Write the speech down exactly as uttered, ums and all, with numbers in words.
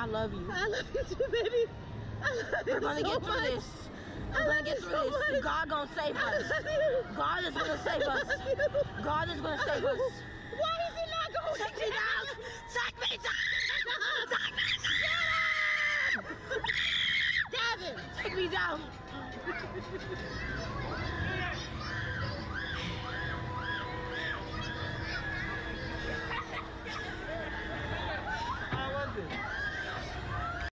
I love you. I love you too, baby. I love you We're gonna so get through much. this. We're gonna get through so this. much. God gonna save I us. love you. God is gonna save us. I love you. God is gonna save us. Why is it not going? Take me down. Take me down. Take me down. Devin. Take me down.